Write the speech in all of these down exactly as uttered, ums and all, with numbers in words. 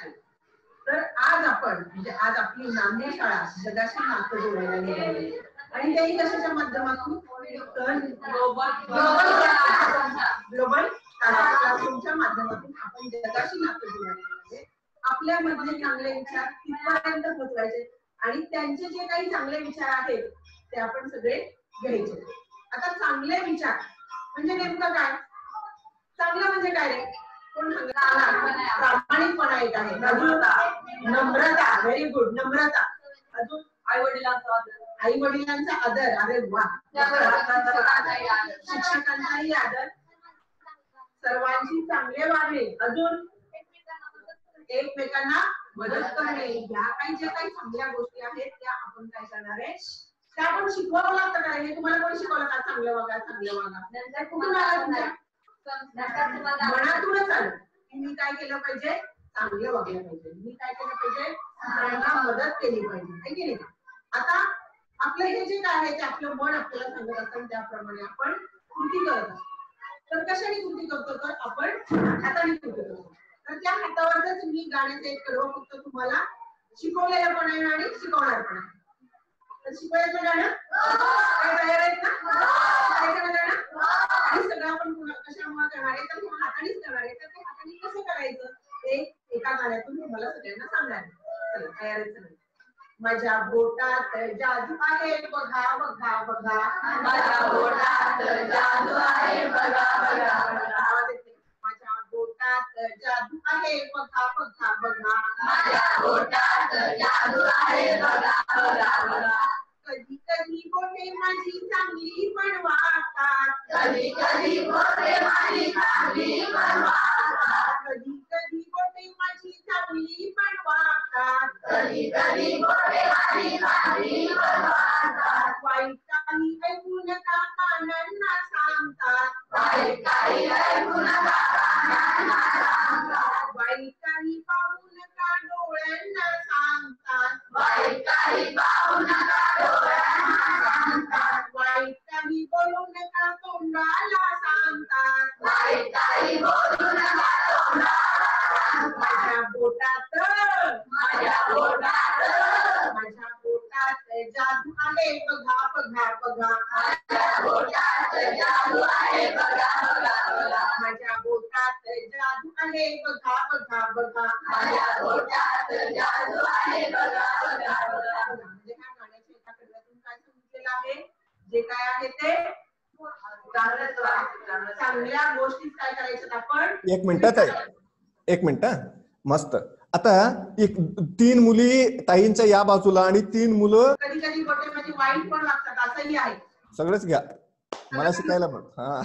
तर आज आपण म्हणजे आज आपली नामदेव शाळा जगाशी नातं जोडायला निघाली आणि त्याही कशाच्या माध्यमातून ग्लोबल ग्लोबल क्लासरूमच्या माध्यमातून आपण जगाशी नातं जोडायला आपल्या मधले चांगले विचार तिथपर्यंत पोहोचवायचे आणि त्यांचे जे काही चांगले विचार आहेत ते आपण सगळे घ्यायचे. आता चांगले विचार म्हणजे नेमकं काय? चांगलं म्हणजे काय रे? कोण सांगणार? प्रामाणिकपणा एक आहे, नम्रता, व्हेरी गुड, नम्रता. अजून आई वडिलांचा आदर, आई वडिलांचा आदर, अरे वा, शिक्षकांचाही आदर, सर्वांची चांगले वागणे, अजून एकमेकांना मदत करणे. या काही जे काही चांगल्या गोष्टी आहेत त्या आपण काय करणार आहे, त्या आपण शिकवावं लागतं का? हे तुम्हाला कोणी शिकवलं का? चांगलं वागा, चांगलं वागा. कुठून आला तुमच्या मनातूनच आलं की मी काय केलं पाहिजे, चांगलं वागलं पाहिजे, मी काय केलं पाहिजे, दुसऱ्यांना मदत केली पाहिजे, है की नाही? आता आपलं हे जे काय आहे ते आपलं मन आपल्याला सांगत असतं, त्याप्रमाणे आपण कृती करत असतो. तर कशाने कृती करतो? तर आपण हाताने कृती करतो. तर त्या हातावरच मी गाण्याचं एक कडवं फक्त तुम्हाला शिकवलेलं पण आहे आणि शिकवणार पण आहे. तर शिकवायचं गाणं काय तयार आहेत ना? शिकायचं गाणं आणि सगळं आपण कशामुळे करणार आहे, तर हातानेच करणार आहे. तर ते हाताने कसं करायचं ते एका गाण्यातून तुम्हाला सगळ्यांना सांगणार आहे. तयार आहे सगळे? माझ्या बोटात जादू आहे बघा बघा बघा, माझ्या बोटात जादू आहे बघा बघा बघा, माझ्या बोटात जादू आहे बघा बघा बघा, माझ्या बोटात जादू आहे बघा बघा बघा. कधी कधी बोटे माझी चांगली पण वागतात, कधी कधी बोटे माझी चांगली पण वागतात, कधी कधी बोटे माझी चांगली पण वागतात, कधी कधी बोटे माझी चांगली पण वागतात. वाईट काही ऐकू नका कानांना सांगतात, वाईट काही ऐकू नका कानांना सांगतात, वाईट काही पाहू नका डोळ्यांना सांगतात, वाईट काही पाहू नका डोळ्यांना सांगतात, वाईट काही बोलू नका तोंडाला सांगतात, वाईट काही बोलू नका तोंडाला सांगतात. माझ्या बोटात माझ्या बोटात माझ्या बोटात जादू आहे बघा बघा बघा, माझ्या बोटात जादू आहे बघा बघा बघा, माझ्या बोटात जादू आहे बघा बघा बघा, माझ्या बोटात जादू आहे बघा बघा बघा. म्हणजे ह्या गाण्याच्या एका कडव्यातून काय सांगितलेलं आहे, जे काय आहे ते चांगल्या गोष्टी काय करायच्यात आपण. एक मिनिटात आहे, एक मिनिट मस्त. आता एक तीन मुली ताईंच्या या बाजूला आणि तीन मुलं कधी कधी बोटे माझी वाईट पण लागतात असंही आहे. सगळंच घ्या, मला शिकायला पण. हा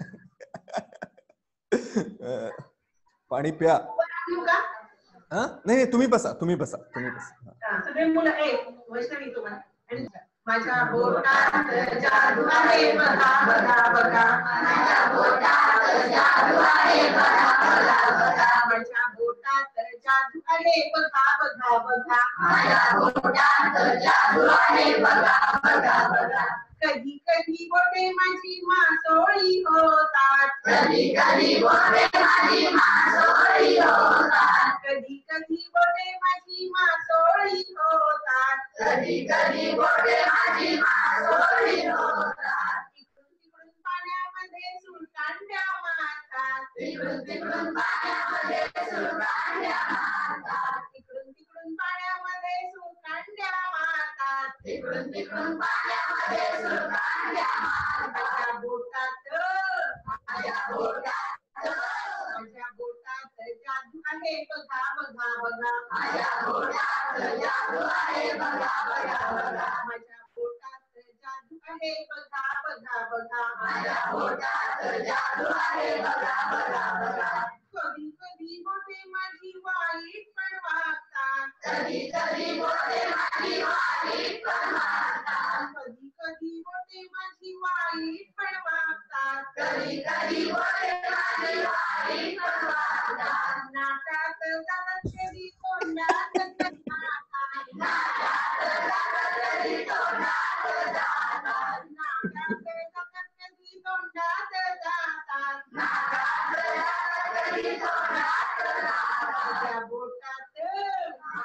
पाणी प्या. हा नाही तुम्ही बसा, तुम्ही बसा, तुम्ही बसा. सगळे मुलं एक वैष्णवी तुम्हाला. माझ्या बोटात जादू आहे बघा बघा बघा, माझ्या बोटात जादू आहे बघा बघा बघा, माझ्या बोटात जादू आहे बघा बघा बघा, माझ्या बोटात जादू आहे बघा बघा बघा. कधी कधी बोटे माझी मासोळी होतात, कधी कधी बोटे माझी मासोळी होतात, कधी कधी बोटे माझी मासोळी होतात, कधी कधी बोटे माझी मासोळी होतात. इकडून तिकडून पाण्यामध्ये सुरकांड्या मारतात, इकडून तिकडून पाण्यामध्ये सुरकांड्या मारतात, इकडून तिकडून पाण्यामध्ये सुरकांड्या मारतात, इकडून तिकडून पाण्यामध्ये सुरकांड्या मारतात. माझ्या बोटात माझ्या बोटात माझ्या बोटात जादू आहे बघा बघा बघा, माझ्या बोटात जादू आहे बघा बघा बघा, माझ्या बोटात जादू आहे बघा बघा बघा, माझ्या बोटात जादू आहे बघा बघा बघा. कधी कधी बोटे माझी वाईट पण वागतात, कधी कधी बोटे माझी वाईट पण वागतात, कधी कधी बोटे माझी वाईट पण वागतात, कधी कधी बोटे माझी वाईट पण वागतात. नाकात जातात कधी तोंडात जातात, नाकात जातात कधी तोंडात जातात, नाकात जातात कधी तोंडात जातात, नाकात जातात कधी तोंडात जातात. माझ्या बोटात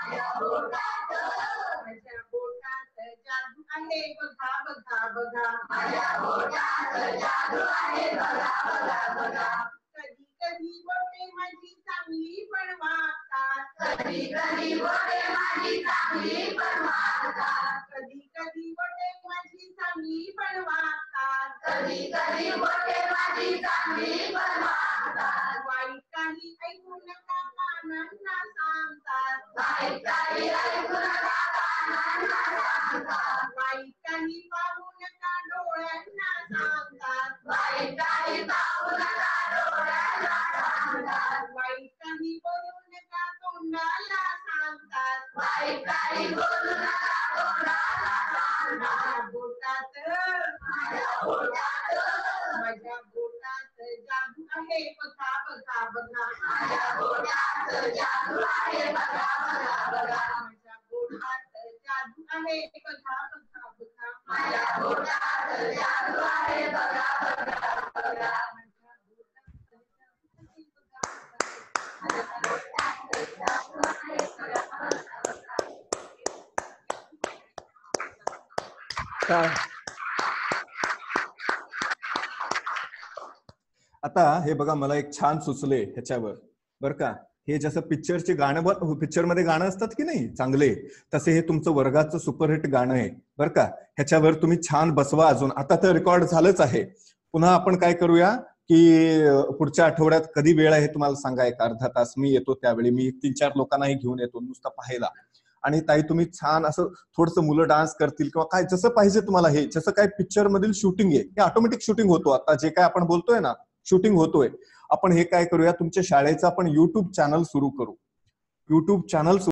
माझ्या बोटात जादू आहे बघा बघा बघा माझ्या बोटात जादू आहे बघा बघा बघा कधी कधी बोटे माझी चांगली पण वागतात कधी कधी बोटे माझी चांगली पण वागतात कधी कधी बोटे माझी चांगली पण वागतात कधी कधी बोटे माझी चांगली पण वागतात वाईट काही ऐकू नका कानांना सांगतात वाईट काही ऐकू नका कानांना सांगतात वाईट काही पाहू नका डोळ्यांना सांगतात वाईट काही पाहू नका डोळ्यांना सांगतात वाईट काही बोलू नका तोंडाला सांगतात वाईट काही बोलू नका तोंडाला सांगतात बोटात माझ्या बोटात माझ्या बोटात जादू आहे बघा बघा बघा माझ्या बोटात जादू आहे बघा बघा बघा माझ्या बोटात जादू आहे बघा बघा बघा माझ्या बोटात जादू आहे बघा बघा बघा माझ्या बोटात जादू आहे बघा बघा बघा आता हे बघा मला एक छान सुचले ह्याच्यावर बर का हे जसं पिक्चरचे गाणं पिक्चर मध्ये गाणं असतात की नाही चांगले तसे हे तुमचं वर्गाचं सुपरहिट गाणं आहे बरं का ह्याच्यावर तुम्ही छान बसवा अजून आता तर रेकॉर्ड झालंच आहे पुन्हा आपण काय करूया की पुढच्या आठवड्यात कधी वेळ आहे तुम्हाला सांगा एक अर्धा तास मी येतो त्यावेळी मी तीन चार लोकांनाही घेऊन येतो नुसतं पाहायला आणि ताई तुम्ही छान असं थोडंसं मुलं डान्स करतील किंवा काय जसं पाहिजे तुम्हाला हे जसं काय पिक्चर मधील शूटिंग आहे हे ऑटोमॅटिक शूटिंग होतो आता जे काय आपण बोलतोय ना शूटिंग होतोय आपण हे काय करूया तुमच्या शाळेचं आपण युट्यूब चॅनल सुरू करू युट्यूब चॅनल